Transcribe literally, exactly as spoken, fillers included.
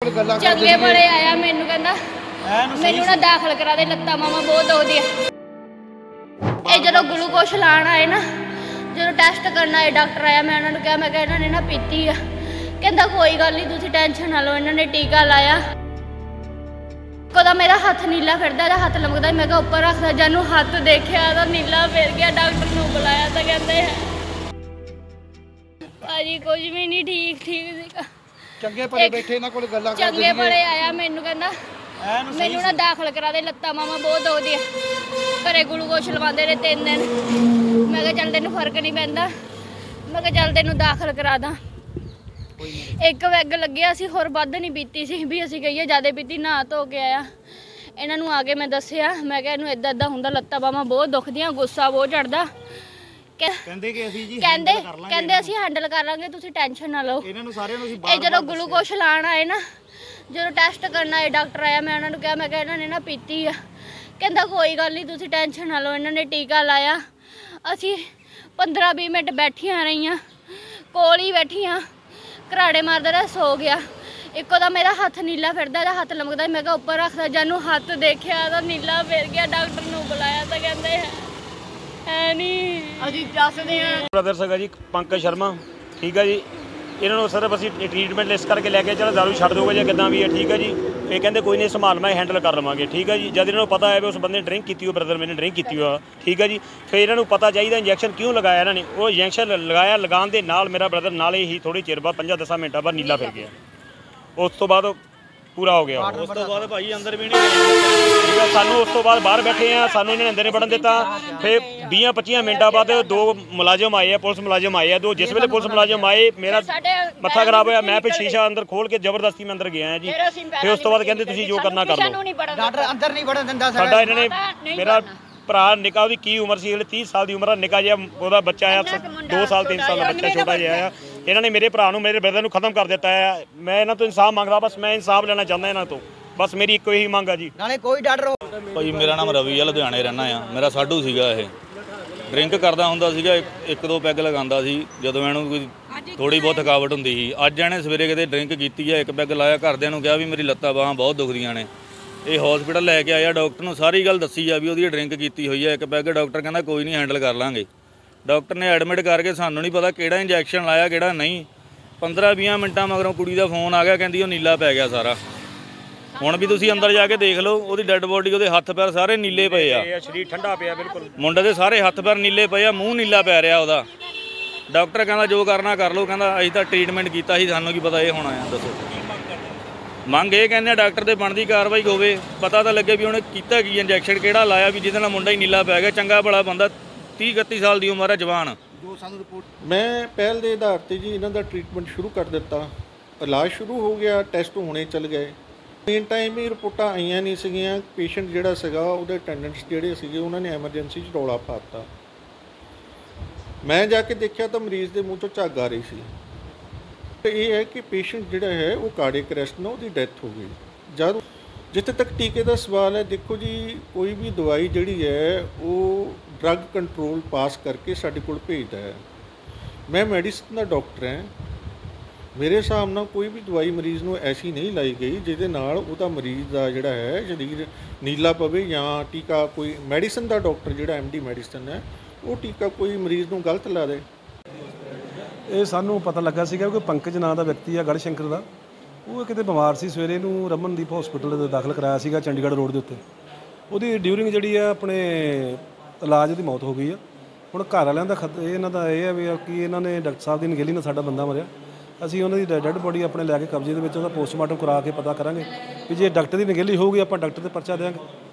चंगे बड़े आया मैनू कहंदा मैनू ना दाखिल करा दे लत्तां मामा बहुत दुखदी है। जो ग्लूकोश लाण आए ना जो टैसट करना आए डॉक्टर आया मैं उन्होंने कहा मैं इन्हों ने ना पीती है कहता कोई गल नहीं तुसीं टेंशन ना लो इन्होंने टीका लाया कदा मेरा हाथ नीला फिरदा हाथ लमकदा मैं उपर रखदा जानू हाथ देखिया तो नीला फिर गया डॉक्टर नूं बुलाया तो कहते भाजी कुछ भी नहीं ठीक ठीक सीगा चंगे भले बैठे इन्हां कोल गल्लां करदे चंगे भले आया मैनू कहंदा मैनू ना दाखिल करा दे लत्तां मामा बहुत दुखदी है घरे ग्लूकोश लवांदे ने तीन दिन मैं कहा चल तैनूं फर्क नहीं पैंदा मैं कहा चल तैनूं दाखिल करा दा एक वैग लग्या सी होर वध नहीं पीती सी भी असीं कहीए ज़्यादा पीती नहा धो के आया इन्हां नूं आके मैं दस्सिया मैं कहा इहनूं इदां इदां हुंदा लत्तां बाहां बहुत दुखदियां गुस्सा बहुत चढ़दा कहंदे कि असीं जी कहंदे कहंदे असीं हैंडल कर लांगे तुसीं टेंशन ना लो इन्हां नूं सारिआं नूं असीं बार बार जो ग्लूकोश लाण आए ना जो टैसट करना आए डॉक्टर आया मैं उन्होंने कहा मैं इन्हों ने ना पीती है कहता कोई गल नहीं तुसीं टेंशन ना लो इन्होंने टीका लाया असीं पंद्रह बीस मिनट बैठियां रहियां कोल ही बैठियां घराड़े मारदा रहा सो गया इको दा मेरा हाथ नीला फिरदा हाथ लमकदा मैं उपर रखदा जानू हाथ देखिया तो नीला फिर गया डॉक्टर नूं बुलाया तो कहते है नहीं असीं दसदे हां ब्रदर सगा जी पंकज शर्मा ठीक है जी इन्होंने सिर्फ असीं ट्रीटमेंट इस करके लैके चलो दारू छड्ड दोगे जां किदां भी है ठीक है जी ये कहते कोई नहीं संभाल मैं हैंडल कर लवांगे ठीक है जी जब इन्होंने पता है भी उस बंदे ने ड्रिंक की हो ब्रदर मैंने ड्रिंक की हो ठीक है जी फिर इन्होंने पता चाहिए इंजैक्शन क्यों लगाया इन्होंने वो इंजैक्शन लगाया लगाने के नाल मेरा ब्रदर नाले ही थोड़ी चिर बाद पंजा दसा मिनटा बाद नीला फिर गया उस तो बाद पूरा हो गया उस तो बाद भाई अंदर भी नहीं ठीक है सानू उस तो बाद बाहर बैठे हैं सानू इन्होंने अंदर नहीं बढ़न दिता फिर बीस पच्चीस मिनटों बाद दो मुलाजम आए हैं पुलिस मुलाजम आए हैं दो जिस वेले पुलिस मुलाजम आए मेरा मत्था खराब होया मैं फिर शीशा अंदर खोल के जबरदस्ती में अंदर गया है जी फिर उस तो बाद कहते तुसीं जो करना कर लो डॉक्टर अंदर नहीं बढ़न दिंदा साडा इन्होंने मेरा भरा निका ਉਹਦੀ की उम्र सी तीस साल की उम्र निका जिहा ਉਹਦਾ ਬੱਚਾ ਆ दो साल तीन साल का बच्चा छोटा जिहा आ ਇਹਨਾਂ ਨੇ ਮੇਰੇ ਭਰਾ ਨੂੰ ਮੇਰੇ ਬ੍ਰਦਰ ਨੂੰ ਖਤਮ ਕਰ ਦਿੱਤਾ ਹੈ ਮੈਂ ਇਹਨਾਂ ਤੋਂ ਇਨਸਾਫ ਮੰਗਦਾ ਬਸ ਮੈਂ ਇਨਸਾਫ ਲੈਣਾ ਚਾਹੁੰਦਾ ਇਹਨਾਂ ਤੋਂ ਬਸ ਮੇਰੀ ਇੱਕੋ ਹੀ ਮੰਗ ਆ ਜੀ ਨਾਲੇ ਕੋਈ ਡਾਕਟਰ ਭਾਈ ਮੇਰਾ ਨਾਮ ਰਵੀ ਆ ਲੁਧਿਆਣੇ ਰਹਿਣਾ ਆ ਮੇਰਾ ਸਾਡੂ ਸੀਗਾ ਇਹ ਡਰਿੰਕ ਕਰਦਾ ਹੁੰਦਾ ਸੀਗਾ ਇੱਕ ਦੋ ਪੈਗ ਲਗਾਉਂਦਾ ਸੀ ਜਦੋਂ ਇਹਨੂੰ ਕੋਈ ਥੋੜੀ ਬਹੁਤ ਥਕਾਵਟ ਹੁੰਦੀ ਸੀ ਅੱਜ ਇਹਨੇ ਸਵੇਰੇ ਕਿਤੇ ਡਰਿੰਕ ਕੀਤੀ ਹੈ ਇੱਕ ਪੈਗ ਲਾਇਆ ਘਰਦਿਆਂ ਨੂੰ ਕਿਹਾ ਵੀ ਮੇਰੀ ਲੱਤਾਂ ਬਾਹਾਂ ਬਹੁਤ ਦੁਖਦੀਆਂ ਨੇ ਇਹ ਹਸਪੀਟਲ ਲੈ ਕੇ ਆਇਆ ਡਾਕਟਰ ਨੂੰ ਸਾਰੀ ਗੱਲ ਦੱਸੀ ਆ ਵੀ ਉਹਦੀ ਡਰਿੰਕ ਕੀਤੀ ਹੋਈ ਹੈ ਇੱਕ ਪੈਗ ਡਾਕਟਰ ਕਹਿੰਦਾ ਕੋਈ ਨਹੀਂ ਹੈਂਡਲ ਕਰ ਲਾਂਗੇ ਡਾਕਟਰ ਨੇ ਐਡਮਿਟ ਕਰਕੇ ਸਾਨੂੰ ਨਹੀਂ ਪਤਾ ਕਿਹੜਾ ਇੰਜੈਕਸ਼ਨ ਲਾਇਆ ਕਿਹੜਾ ਨਹੀਂ पंद्रह बीस मिनटा मगरों कुड़ी का फोन आ गया कहती वो नीला पै गया सारा हुण भी तुसीं अंदर जाके देख लो वो डैड बॉडी वो हत्थ पैर सारे नीले पे आ शरीर ठंडा पिया बिल्कुल मुंडे के सारे हत्थ पैर नीले पे आ मूँह नीला पै रहा वह डॉक्टर कहता जो करना कर लो कहता असीं तां ट्रीटमेंट किया सानूं की पता ये होना है दसो मंग ये कहने डॉक्टर की बनती कार्रवाई होवे पता तो लगे भी उन्हें किया की इंजैक्शन किहड़ा लाया भी जिहदे नाल मुंडा ही नीला पै गया चंगा भला बंदा तीह इकत्ती साल की उम्र है जवान मैं पहल के आधार पर जी इन्हों का ट्रीटमेंट शुरू कर दिता इलाज शुरू हो गया टैसट होने चल गए मेन टाइम ही रिपोर्टां आईयां नहीं सीगियां पेशेंट जिहड़ा सीगा उहदे अटेंडेंट्स जिहड़े सीगे उन्होंने एमरजेंसी च रौला पाता मैं जाके देखा तो मरीज़ के मूँह तो झग आ रही सी तो ये है कि पेशेंट जिहड़ा है वो कार्डियक अरेस्ट ना उसकी डेथ हो गई जब जिथे तक टीके का सवाल है देखो जी कोई भी दवाई जिहड़ी है वो ड्रग कंट्रोल पास करके साडे कोल भेजदा है मैं मैडिसिन का डॉक्टर है मेरे हिसाब नाल कोई भी दवाई मरीज़ नूं ऐसी नहीं लाई गई जिहदे नाल उहदा मरीज़ का जिहड़ा है शरीर नीला पवे या टीका कोई मैडिसिन का डॉक्टर जिहड़ा एम डी मैडिसिन है वो टीका कोई मरीज़ नूं गलत ला दे ਇਹ ਸਾਨੂੰ ਪਤਾ ਲੱਗਾ ਸੀਗਾ ਕਿ ਪੰਕਜ ਨਾਂ ਦਾ ਵਿਅਕਤੀ ਆ ਗੜਸ਼ੰਕਰ ਦਾ ਉਹ ਕਿਤੇ ਬਿਮਾਰ ਸੀ ਸਵੇਰੇ ਇਹਨੂੰ ਰਮਨਦੀਪ ਹਸਪੀਟਲ ਦੇ ਦਾਖਲ ਕਰਾਇਆ ਸੀਗਾ ਚੰਡੀਗੜ੍ਹ ਰੋਡ ਦੇ ਉੱਤੇ ਉਹਦੀ ਡਿਊਰਿੰਗ ਜਿਹੜੀ ਆ ਆਪਣੇ ਇਲਾਜ ਦੀ ਮੌਤ ਹੋ ਗਈ ਆ ਹੁਣ ਘਰ ਵਾਲਿਆਂ ਦਾ ਖਤ ਇਹਨਾਂ ਦਾ ਇਹ ਹੈ ਵੀ ਕਿ ਇਹਨਾਂ ਨੇ ਡਾਕਟਰ ਸਾਹਿਬ ਦੀ ਨਗੇਲੀ ਨਾਲ ਸਾਡਾ ਬੰਦਾ ਮਰਿਆ ਅਸੀਂ ਉਹਨਾਂ ਦੀ ਡੈੱਡ ਬੋਡੀ ਆਪਣੇ ਲੈ ਕੇ ਕਬਜ਼ੇ ਦੇ ਵਿੱਚ ਉਹਦਾ ਪੋਸਟਮਾਰਟਮ ਕਰਾ ਕੇ ਪਤਾ ਕਰਾਂਗੇ ਵੀ ਜੇ ਡਾਕਟਰ ਦੀ ਨਗੇਲੀ ਹੋਊਗੀ ਆਪਾਂ ਡਾਕਟਰ ਤੇ ਪਰਚਾ ਦੇਵਾਂਗੇ